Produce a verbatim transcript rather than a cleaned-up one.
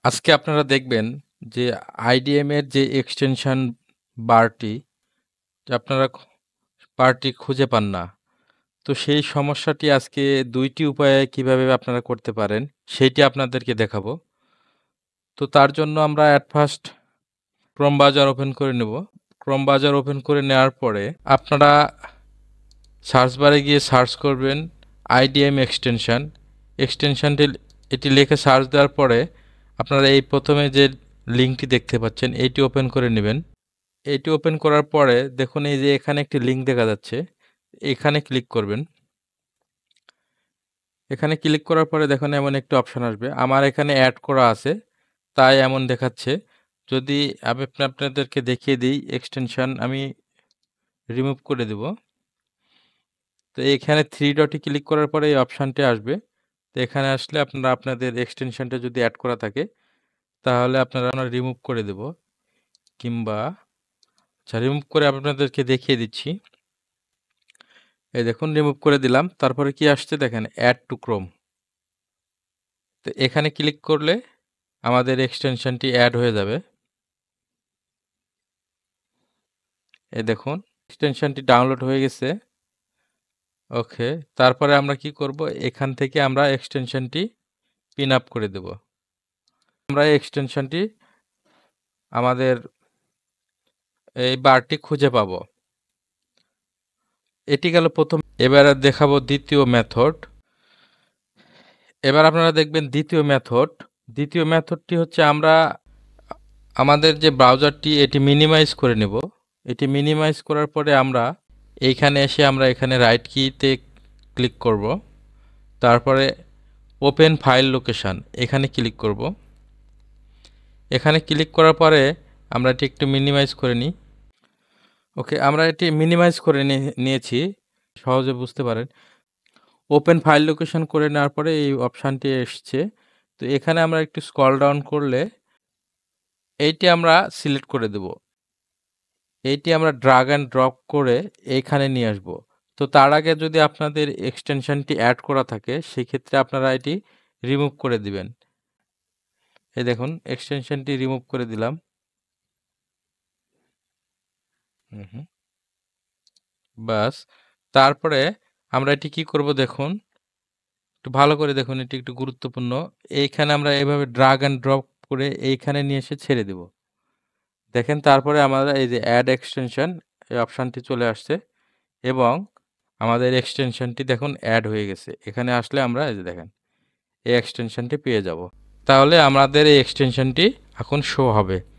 আজকে আপনারা দেখবেন যে আইডিএম এর যে এক্সটেনশন বারটি আপনারা বারটি খুঁজে পান না। তো সেই সমস্যাটি আজকে দুইটি উপায়ে কিভাবে আপনারা করতে পারেন সেইটি আপনাদেরকে দেখাবো। তো তার জন্য আমরা at first Chrome browser open করে নেব। ক্রোম ব্রাউজার ওপেন করে নেওয়ার পরে আপনারা সার্চ বারে গিয়ে সার্চ করবেন আইডিএম এক্সটেনশন। এক্সটেনশনটি এটি লিখে সার্চ দেওয়ার পরে আপনারা এই প্রথমে যে লিঙ্কটি দেখতে পাচ্ছেন এইটি ওপেন করে নেবেন। এইটি ওপেন করার পরে দেখুন এই যে এখানে একটি লিঙ্ক দেখা যাচ্ছে, এখানে ক্লিক করবেন। এখানে ক্লিক করার পরে দেখুন এমন একটি অপশন আসবে। আমার এখানে অ্যাড করা আছে তাই এমন দেখাচ্ছে। যদি আমি আপনাদেরকে দেখিয়ে দিই, এক্সটেনশন আমি রিমুভ করে দেব। তো এখানে থ্রি ডটে ক্লিক করার পরে এই অপশানটি আসবে। তো এখানে আসলে আপনারা আপনাদের এক্সটেনশনটা যদি অ্যাড করা থাকে তাহলে আপনারা রিমুভ করে দেব, কিংবা আচ্ছা রিমুভ করে আপনাদেরকে দেখিয়ে দিচ্ছি। এই দেখুন রিমুভ করে দিলাম। তারপরে কি আসছে দেখেন, অ্যাড টু ক্রোম। তো এখানে ক্লিক করলে আমাদের এক্সটেনশনটি অ্যাড হয়ে যাবে। এই দেখুন এক্সটেনশনটি ডাউনলোড হয়ে গেছে। ওকে, তারপরে আমরা কি করব, এখান থেকে আমরা এক্সটেনশনটি পিন আপ করে দেব। আমরা এই এক্সটেনশনটি আমাদের এই বারটি খুঁজে পাবো। এটি গেল প্রথম। এবার দেখাবো দ্বিতীয় মেথড। এবার আপনারা দেখবেন দ্বিতীয় মেথড। দ্বিতীয় মেথডটি হচ্ছে আমরা আমাদের যে ব্রাউজারটি এটি মিনিমাইজ করে নেব। এটি মিনিমাইজ করার পরে আমরা এইখানে এসে আমরা এখানে রাইট কিতে ক্লিক করব। তারপরে ওপেন ফাইল লোকেশন এখানে ক্লিক করব। এখানে ক্লিক করার পরে আমরা এটি একটু মিনিমাইজ করে নিই। ওকে, আমরা এটি মিনিমাইজ করে নিয়েছি, সহজে বুঝতে পারেন। ওপেন ফাইল লোকেশন করে নেওয়ার পরে এই অপশানটি এসছে। তো এখানে আমরা একটু স্ক্রল ডাউন করলে এইটি আমরা সিলেক্ট করে দেব। এইটি আমরা ড্রাগ অ্যান্ড ড্রপ করে এইখানে নিয়ে আসব। তো তার আগে যদি আপনাদের এক্সটেনশনটি অ্যাড করা থাকে সেক্ষেত্রে আপনারা এটি রিমুভ করে দিবেন। এই দেখুন এক্সটেনশনটি রিমুভ করে দিলাম। হুম হুম বাস। তারপরে আমরা এটি কি করব দেখুন, একটু ভালো করে দেখুন, এটি একটু গুরুত্বপূর্ণ। এইখানে আমরা এভাবে ড্রাগ অ্যান্ড ড্রপ করে এইখানে নিয়ে এসে ছেড়ে দেব। দেখেন তারপরে আমরা এই যে অ্যাড এক্সটেনশন এই অপশানটি চলে আসছে এবং আমাদের এক্সটেনশনটি দেখুন অ্যাড হয়ে গেছে। এখানে আসলে আমরা এই যে দেখেন এই এক্সটেনশনটি পেয়ে যাব। তাহলে আমাদের এই এক্সটেনশনটি এখন শো হবে।